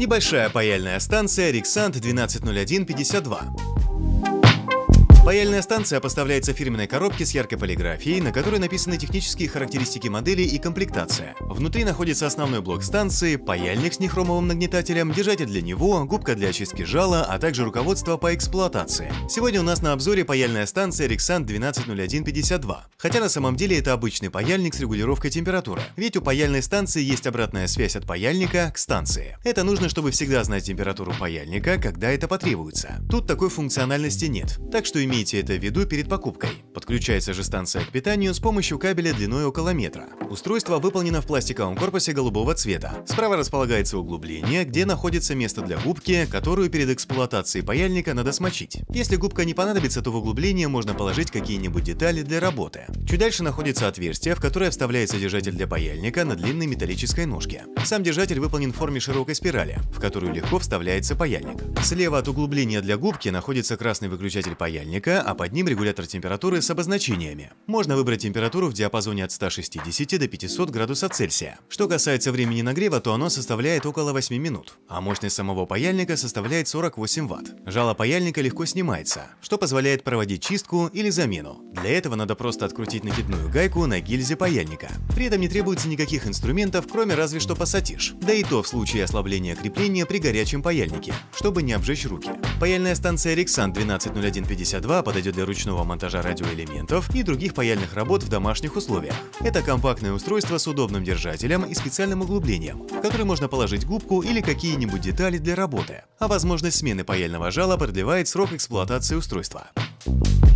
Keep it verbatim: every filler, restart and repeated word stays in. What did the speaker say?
Небольшая паяльная станция Rexant двенадцать ноль один пятьдесят два. Паяльная станция поставляется в фирменной коробке с яркой полиграфией, на которой написаны технические характеристики модели и комплектация. Внутри находится основной блок станции, паяльник с нехромовым нагнетателем, держатель для него, губка для очистки жала, а также руководство по эксплуатации. Сегодня у нас на обзоре паяльная станция Rexant двенадцать ноль один пятьдесят два. Хотя на самом деле это обычный паяльник с регулировкой температуры. Ведь у паяльной станции есть обратная связь от паяльника к станции. Это нужно, чтобы всегда знать температуру паяльника, когда это потребуется. Тут такой функциональности нет, так что имейте Имейте это в виду перед покупкой. Подключается же станция к питанию с помощью кабеля длиной около метра. Устройство выполнено в пластиковом корпусе голубого цвета. Справа располагается углубление, где находится место для губки, которую перед эксплуатацией паяльника надо смочить. Если губка не понадобится, то в углубление можно положить какие-нибудь детали для работы. Чуть дальше находится отверстие, в которое вставляется держатель для паяльника на длинной металлической ножке. Сам держатель выполнен в форме широкой спирали, в которую легко вставляется паяльник. Слева от углубления для губки находится красный выключатель паяльника, а под ним регулятор температуры с обозначениями. Можно выбрать температуру в диапазоне от ста шестидесяти до пятисот градусов Цельсия. Что касается времени нагрева, то оно составляет около восьми минут, а мощность самого паяльника составляет сорок восемь ватт. Жало паяльника легко снимается, что позволяет проводить чистку или замену. Для этого надо просто открутить накидную гайку на гильзе паяльника. При этом не требуется никаких инструментов, кроме разве что пассатиж. Да и то в случае ослабления крепления при горячем паяльнике, чтобы не обжечь руки. Паяльная станция Rexant двенадцать ноль один пятьдесят два подойдет для ручного монтажа радиоэлементов и других паяльных работ в домашних условиях. Это компактное устройство с удобным держателем и специальным углублением, в который можно положить губку или какие-нибудь детали для работы, а возможность смены паяльного жала продлевает срок эксплуатации устройства.